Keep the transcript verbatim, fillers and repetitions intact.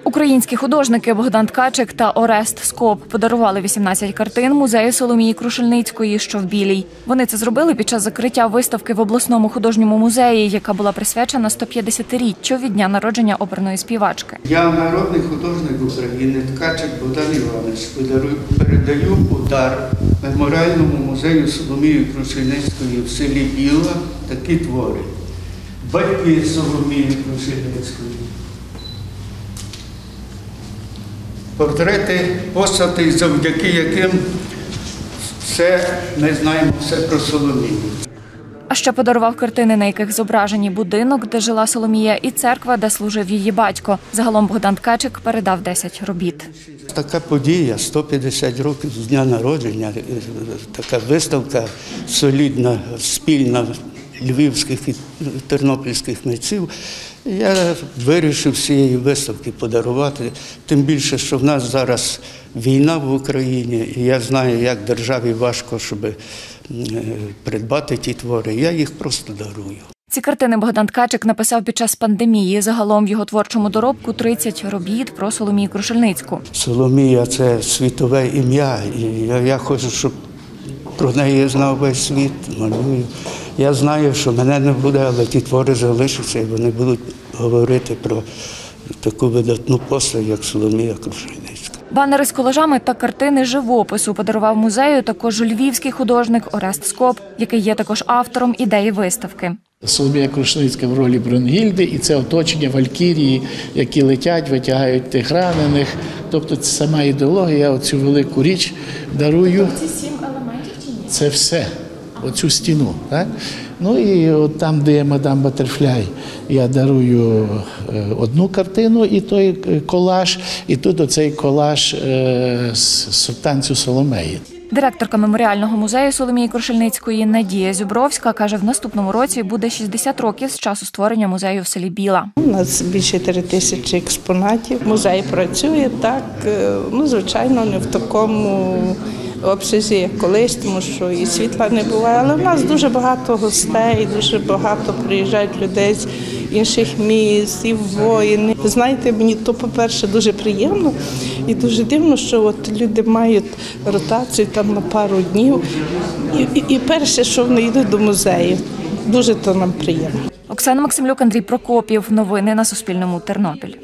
Українські художники Богдан Ткачик та Орест Скоп подарували вісімнадцять картин музею Соломії Крушельницької, що в Білій. Вони це зробили під час закриття виставки в обласному художньому музеї, яка була присвячена сто п'ятдесятиріччю від дня народження оперної співачки. Я народний художник України Ткачик Богдан Іванович передаю у дар Меморіальному музею Соломії Крушельницької в селі Біла такі твори. Батьки Соломії Крушельницької. Портрети, постаті, завдяки яким все, ми знаємо все про Соломію. А ще подарував картини, на яких зображені будинок, де жила Соломія, і церква, де служив її батько. Загалом Богдан Ткачик передав десять робіт. Така подія, сто п'ятдесят років з дня народження, така виставка солідна, спільна львівських і тернопільських митців. Я вирішив цієї виставки подарувати, тим більше, що в нас зараз війна в Україні, і я знаю, як державі важко, щоб придбати ті твори. Я їх просто дарую. Ці картини Богдан Ткачик написав під час пандемії. Загалом в його творчому доробку тридцять робіт про Соломію Крушельницьку. Соломія – це світове ім'я, і я, я хочу, щоб про неї знав весь світ, малюю. Я знаю, що мене не буде, але ті твори залишаться, і вони будуть говорити про таку видатну постать, як Соломія Крушельницька. Банери з колажами та картини живопису подарував музею також львівський художник Орест Скоп, який є також автором ідеї виставки. Соломія Крушельницька в ролі Брунгільди, і це оточення валькірії, які летять, витягають тих ранених. Тобто це сама ідеологія, я оцю велику річ дарую. Ці сім елементів чи ні? Це все, оцю стіну. Так? Ну і от там, де є мадам Баттерфляй, я дарую одну картину і той колаж, і тут оцей колаж з танцю Соломеї. Директорка меморіального музею Соломії Крушельницької Надія Зюбровська каже, в наступному році буде шістдесят років з часу створення музею в селі Біла. У нас більше три тисячі експонатів. Музей працює так, ну, звичайно, не в такому обсязі, як колись, тому що і світла не буває. Але в нас дуже багато гостей, дуже багато приїжджають людей з інших міст, і воїни. Знаєте, мені то, по-перше, дуже приємно і дуже дивно, що от люди мають ротацію там на пару днів. І, і, і перше, що вони йдуть до музею. Дуже то нам приємно. Оксана Максимлюк, Андрій Прокопів. Новини на Суспільному. Тернопіль.